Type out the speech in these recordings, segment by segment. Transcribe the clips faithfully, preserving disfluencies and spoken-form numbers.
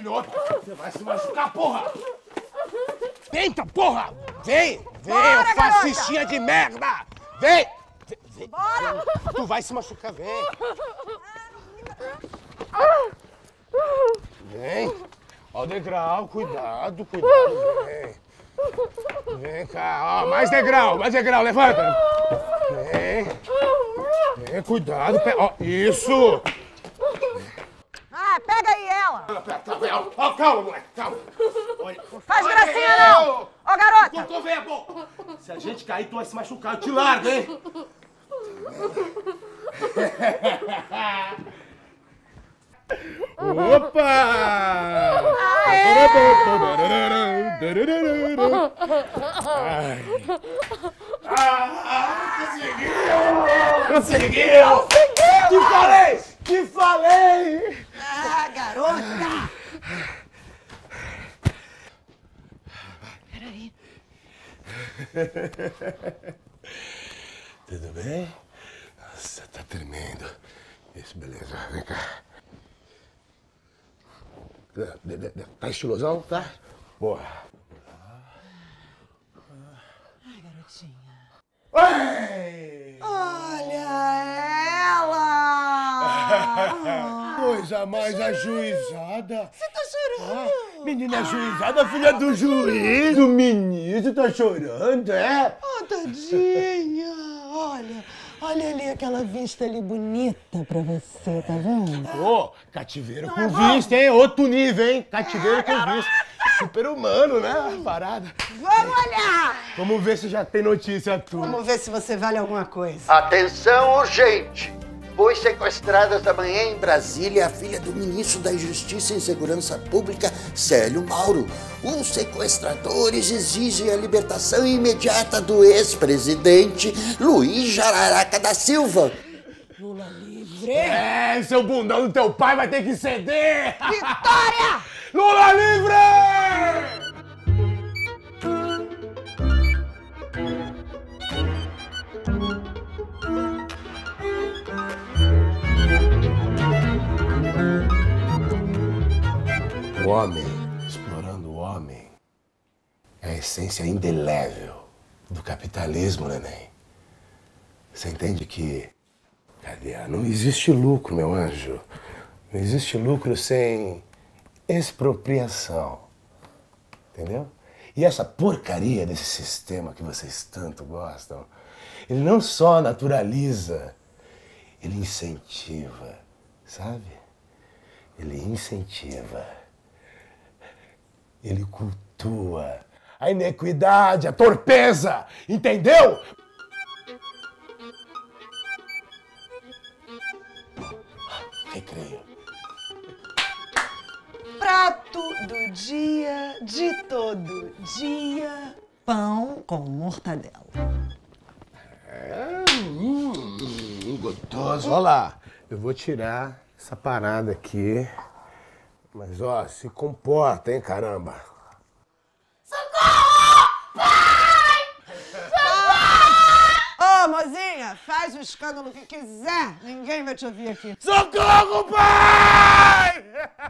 filhote! Você vai se machucar, porra! Tenta, porra! Vem! Vem, ô fascistinha de merda! Vem! Vem! Bora! Tu vai se machucar, vem! Vem! Ó o degrau, cuidado, cuidado, vem! Vem cá, ó, mais degrau, mais degrau, levanta! Vem! Vem, cuidado, pe... ó, isso! Ah, pega aí ela! Ó, oh, calma, moleque, calma! Olha. Faz gracinha não! Ô, garota! Cotovelo, pô! Se a gente cair, tu vai se machucar, eu te largo, hein? Opa! Ah, conseguiu! Conseguiu! Conseguiu! Te falei! Te falei! Ah, garota! Peraí. Tudo bem? Nossa, tá tremendo. Isso, beleza. Vem cá. Tá estilosão? Tá? Boa. Ai, garotinha. Ai! Olha ela! Coisa mais ajuizada. Você tá chorando? Ah, menina ajuizada, filha do juiz. O ministro tá chorando, é? Oh, tadinha! Olha, olha ali aquela vista ali bonita pra você, tá vendo? Pô, cativeiro com vista, hein? Outro nível, hein? Cativeiro com vista. Super humano, né? A parada. Vamos olhar! Vamos ver se já tem notícia tua. Vamos ver se você vale alguma coisa. Atenção urgente! Foi sequestrada esta manhã em Brasília a filha do ministro da Justiça e Segurança Pública, Célio Mauro. Os sequestradores exigem a libertação imediata do ex-presidente Luiz Jararaca da Silva. Lula livre! É, seu bundão do teu pai vai ter que ceder! Vitória! Lula livre! O homem, explorando o homem, é a essência indelével do capitalismo, neném. Você entende que, cadê? Não existe lucro, meu anjo. Não existe lucro sem expropriação. Entendeu? E essa porcaria desse sistema que vocês tanto gostam, ele não só naturaliza, ele incentiva, sabe? Ele incentiva. Ele cultua a inequidade, a torpeza, entendeu? Recreio. Prato do dia, de todo dia, pão com mortadela. É, hum, hum, gostoso. Olha lá, eu vou tirar essa parada aqui. Mas, ó, se comporta, hein, caramba. Socorro! Pai! Socorro! Ô, mozinha, faz o escândalo que quiser. Ninguém vai te ouvir aqui. Socorro, pai!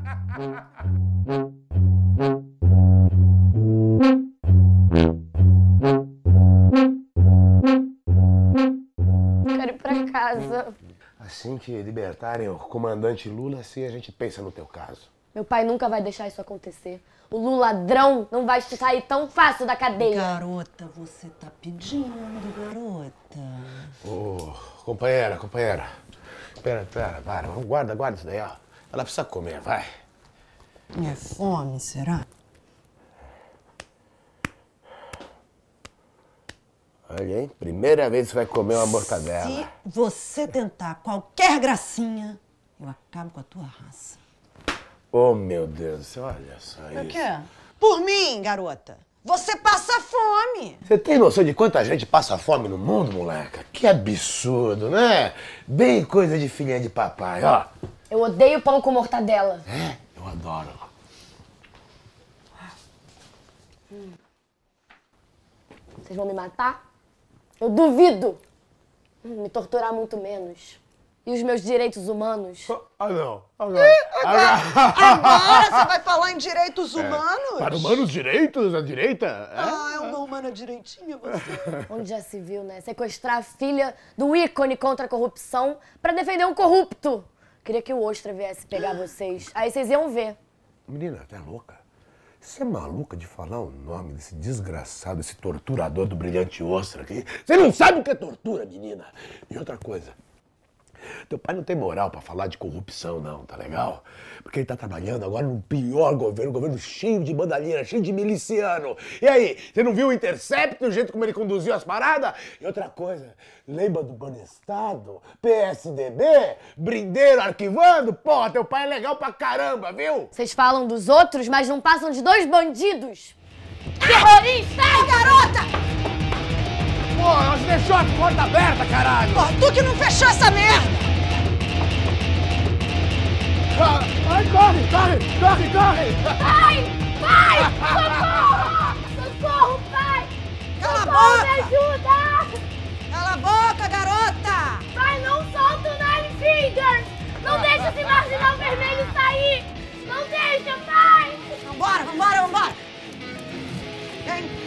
Quero ir pra casa. Assim que libertarem o comandante Lula, assim a gente pensa no teu caso. Meu pai nunca vai deixar isso acontecer. O Lula ladrão não vai sair tão fácil da cadeia. Garota, você tá pedindo, garota. Ô, companheira, companheira. Pera, pera, para. Guarda, guarda isso daí, ó. Ela precisa comer, vai. É fome, será? Olha, hein? Primeira vez que você vai comer uma mortadela. Se você tentar qualquer gracinha, eu acabo com a tua raça. Oh, meu Deus do céu, olha só isso. O quê? Por mim, garota. Você passa fome. Você tem noção de quanta gente passa fome no mundo, moleca? Que absurdo, né? Bem coisa de filhinha de papai, ó. Eu odeio pão com mortadela. É, eu adoro. Hum. Vocês vão me matar? Eu duvido. Hum, me torturar muito menos. E os meus direitos humanos? Ah, não. Agora, Agora, agora você vai falar em direitos humanos? para humanos direitos, a direita? É? Ah, é uma humana direitinha você. Onde já se viu, né? Sequestrar a filha do ícone contra a corrupção pra defender um corrupto. Queria que o Ostra viesse pegar vocês. Aí vocês iam ver. Menina, tá louca? Você é maluca de falar o nome desse desgraçado, esse torturador do brilhante Ostra aqui? Você não sabe o que é tortura, menina. E outra coisa, teu pai não tem moral pra falar de corrupção, não, tá legal? Porque ele tá trabalhando agora no pior governo, um governo cheio de bandalheira, cheio de miliciano. E aí, você não viu o Intercept, o jeito como ele conduziu as paradas? E outra coisa, lembra do Banestado, P S D B, Brindeiro arquivando? Porra, teu pai é legal pra caramba, viu? Vocês falam dos outros, mas não passam de dois bandidos. Terrorista! Ai, garota! Pô, nós deixou a porta aberta, caralho! Pô, tu que não fechou essa merda! Ah, ai, corre, corre, corre, corre! Pai! Pai! Socorro! Socorro, pai! Cala a Socorro, me boca! ajuda! Cala a boca, garota! Pai, não solta o Nine Fingers! Não deixa esse marginal vermelho sair! Não deixa, pai! Vambora, vambora, vambora! Vem!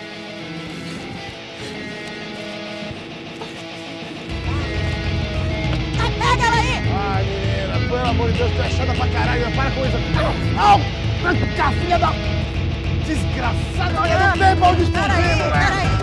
Ai, pega ela aí! Ai, menina, pelo amor de Deus, tu é chata pra caralho, para com isso. Au! Au! Filha da... Desgraçada, olha, não tem pão de explodir, Peraí, moleque! peraí!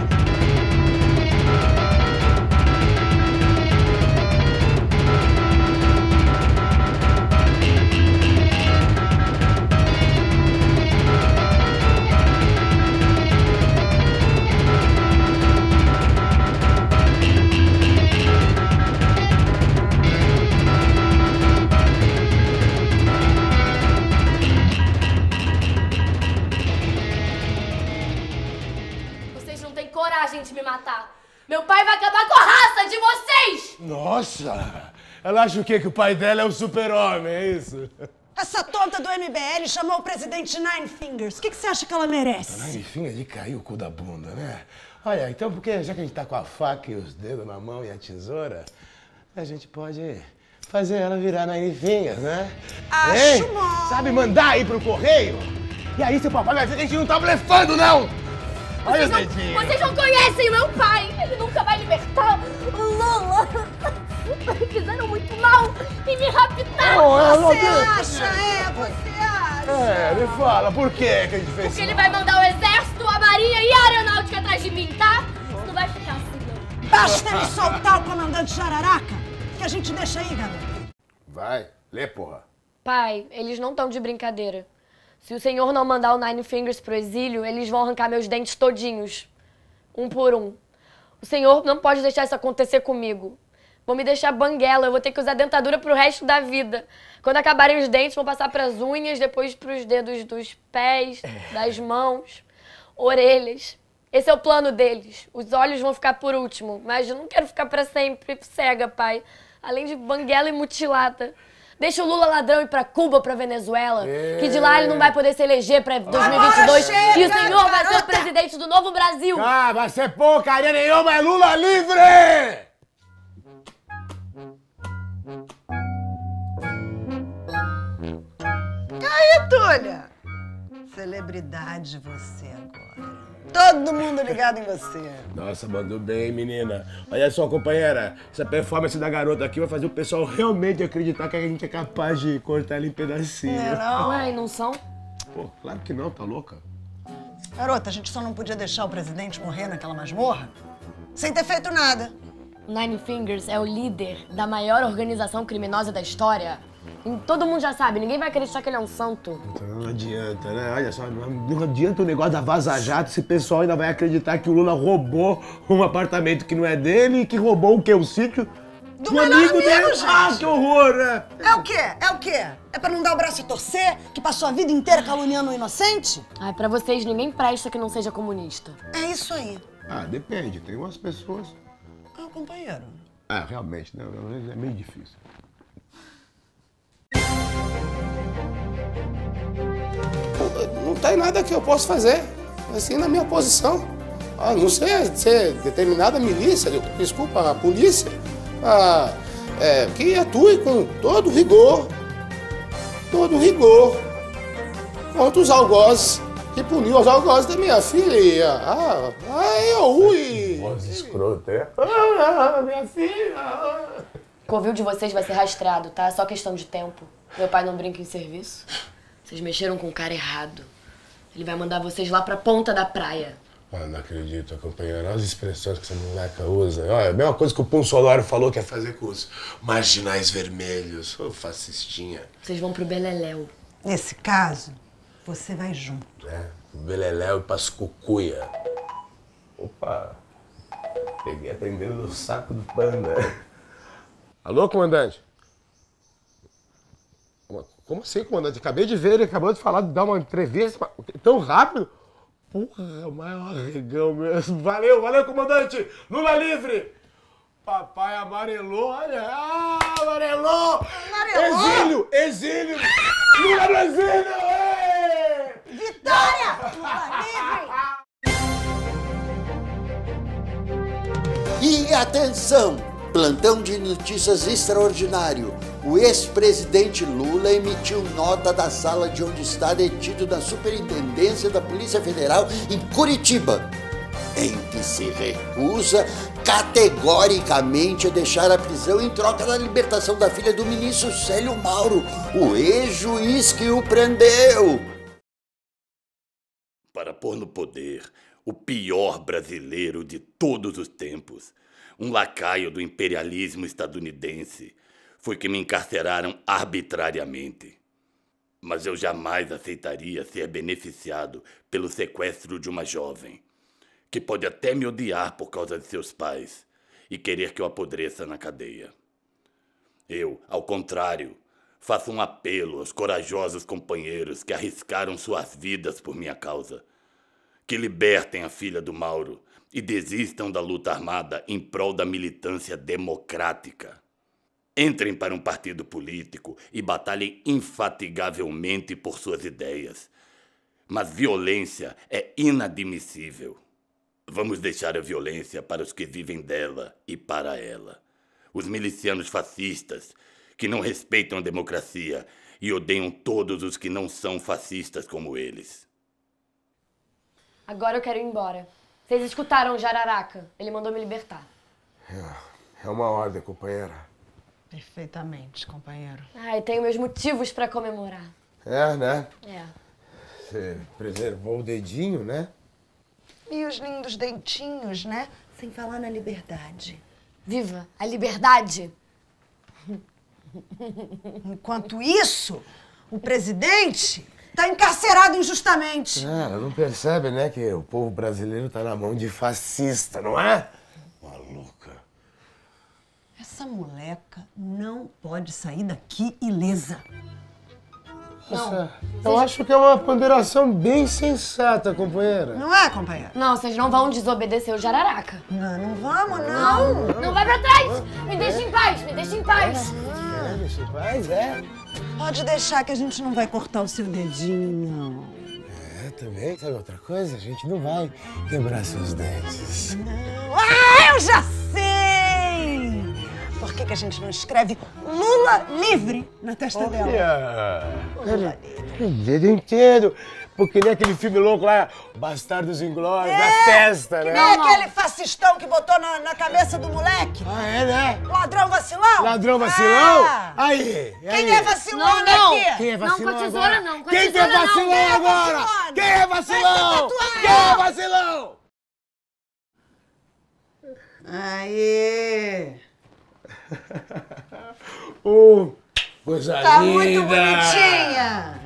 Coragem de me matar. Meu pai vai acabar com a raça de vocês! Nossa! Ela acha o quê? Que o pai dela é o super-homem, é isso? Essa tonta do M B L chamou o presidente de Nine Fingers. O que, que você acha que ela merece? Ai, enfim, ele caiu o cu da bunda, né? Olha, então, porque já que a gente tá com a faca e os dedos na mão e a tesoura, a gente pode fazer ela virar Nine Fingers, né? Acho Hein? bom. Sabe mandar aí pro correio? E aí seu papai vai ver que a gente não tá blefando, não! Olha Vocês o não, dedinho! vocês não conhecem o meu pai! Ele nunca vai libertar o Lula! Me fizeram muito mal e me raptaram! Oh, eu não Você tenho- acha, é? Você acha? É, me fala, por que que a gente fez Porque isso? ele vai mandar o exército, a marinha e a aeronáutica atrás de mim, tá? Isso não vai ficar assim, não. Basta ele soltar o comandante Jararaca, que a gente deixa aí, garoto. Vai, lê, porra. Pai, eles não estão de brincadeira. Se o senhor não mandar o Nine Fingers pro exílio, eles vão arrancar meus dentes todinhos. Um por um. O senhor não pode deixar isso acontecer comigo. Vão me deixar banguela, eu vou ter que usar dentadura pro resto da vida. Quando acabarem os dentes, vão passar pras unhas, depois pros dedos dos pés, das mãos, orelhas. Esse é o plano deles. Os olhos vão ficar por último, mas eu não quero ficar pra sempre cega, pai. Além de banguela e mutilada. Deixa o Lula ladrão ir pra Cuba ou pra Venezuela, que de lá ele não vai poder se eleger pra dois mil e vinte e dois Agora chega, e o senhor vai ser o garota! presidente do novo Brasil. Ah, vai ser porcaria nenhuma, é Lula livre! E aí, Túlia? Celebridade você agora. Todo mundo ligado em você. Nossa, mandou bem, menina. Olha só, companheira, essa performance da garota aqui vai fazer o pessoal realmente acreditar que a gente é capaz de cortar ela em pedacinhos. Não é não? Uai, não são? Pô, claro que não, tá louca? Garota, a gente só não podia deixar o presidente morrer naquela masmorra sem ter feito nada. O Nine Fingers é o líder da maior organização criminosa da história. E todo mundo já sabe, ninguém vai acreditar que ele é um santo. Então não adianta, né? Olha só, não não adianta o negócio da Vaza Jato, esse pessoal ainda vai acreditar que o Lula roubou um apartamento que não é dele e que roubou o quê? O sítio Do melhor amigo, gente. Ah, que horror, né? É o quê? É o quê? É pra não dar o braço a torcer? Que passou a vida inteira caluniando o inocente? Ai, pra vocês, ninguém presta que não seja comunista. É isso aí. Ah, depende, tem umas pessoas... Ah, companheiro. Ah, realmente, né? É meio difícil. Não tem nada que eu possa fazer, assim, na minha posição. Ah, não sei ser determinada milícia, desculpa, a polícia, a, é, que atue com todo rigor, todo rigor, contra os algozes, que puniu os algozes da minha filha. Ah, ah eu, ui! Voz escrota, é? Ah, minha filha! O covil de vocês vai ser rastreado, tá? É só questão de tempo. Meu pai não brinca em serviço. Vocês mexeram com o cara errado. Ele vai mandar vocês lá pra ponta da praia. Ah, não acredito, companheiro. Olha as expressões que essa moleca usa. Olha, a mesma coisa que o Pum Solário falou que ia fazer com os marginais vermelhos. Ô, fascistinha. Vocês vão pro Beleléu. Nesse caso, você vai junto. É, Beleléu e Pascucuia. Opa, peguei atendendo no saco do panda. Alô, comandante? Como assim, comandante? Acabei de ver, ele acabou de falar, de dar uma entrevista tão rápido. Porra, mas é um arregão mesmo. Valeu, valeu, comandante! Lula livre! Papai amarelou, olha! Ah, amarelou! Amarelou! Exílio! Exílio! Lula no exílio! Ei! Vitória! Lula livre! E atenção! Plantão de notícias extraordinário. O ex-presidente Lula emitiu nota da sala de onde está detido na Superintendência da Polícia Federal em Curitiba, em que se recusa categoricamente a deixar a prisão em troca da libertação da filha do ministro Célio Mauro, o ex-juiz que o prendeu. Para pôr no poder o pior brasileiro de todos os tempos, um lacaio do imperialismo estadunidense, foi que me encarceraram arbitrariamente. Mas eu jamais aceitaria ser beneficiado pelo sequestro de uma jovem, que pode até me odiar por causa de seus pais e querer que eu apodreça na cadeia. Eu, ao contrário, faço um apelo aos corajosos companheiros que arriscaram suas vidas por minha causa, que libertem a filha do Mauro e desistam da luta armada em prol da militância democrática. Entrem para um partido político e batalhem infatigavelmente por suas ideias. Mas violência é inadmissível. Vamos deixar a violência para os que vivem dela e para ela. Os milicianos fascistas, que não respeitam a democracia e odeiam todos os que não são fascistas como eles. Agora eu quero ir embora. Vocês escutaram o Jararaca? Ele mandou me libertar. É, é uma ordem, companheira. Perfeitamente, companheiro. Ai, tenho meus motivos pra comemorar. É, né? É. Você preservou o dedinho, né? E os lindos dentinhos, né? Sem falar na liberdade. Viva a liberdade! Enquanto isso, o presidente tá encarcerado injustamente. Ah, ela não percebe, né, que o povo brasileiro tá na mão de fascista, não é? Maluca. Essa moleca não pode sair daqui ilesa. Nossa, eu acho que é uma ponderação bem sensata, companheira. Não é, companheiro? Não, vocês não vão desobedecer o Jararaca. Não, não vamos, não. Não vai pra trás! Me deixa em paz, me deixa em paz! É, deixa em paz, é? Pode deixar que a gente não vai cortar o seu dedinho, não. É, também, sabe outra coisa? A gente não vai quebrar seus dentes. Não. Ah, eu já sei! Por que, que a gente não escreve Lula livre na testa dela? Lula livre. Eu entendo. Porque nem aquele filme louco lá, Bastardos Inglórios, É, na testa, né? Que nem aquele fascistão que botou na, na cabeça do moleque. Ah, é, né? Ladrão vacilão? Ladrão vacilão? Ah. Aí, Quem aí. é vacilão Não, não. aqui? Quem é Não, vacilão com a tesoura agora? não, com a Quem que é tesoura não. vacilão Quem é agora? vacilão? Quem é vacilão? Vai ser Quem é vacilão? Aê! Uh, coisa Tá linda! muito bonitinha!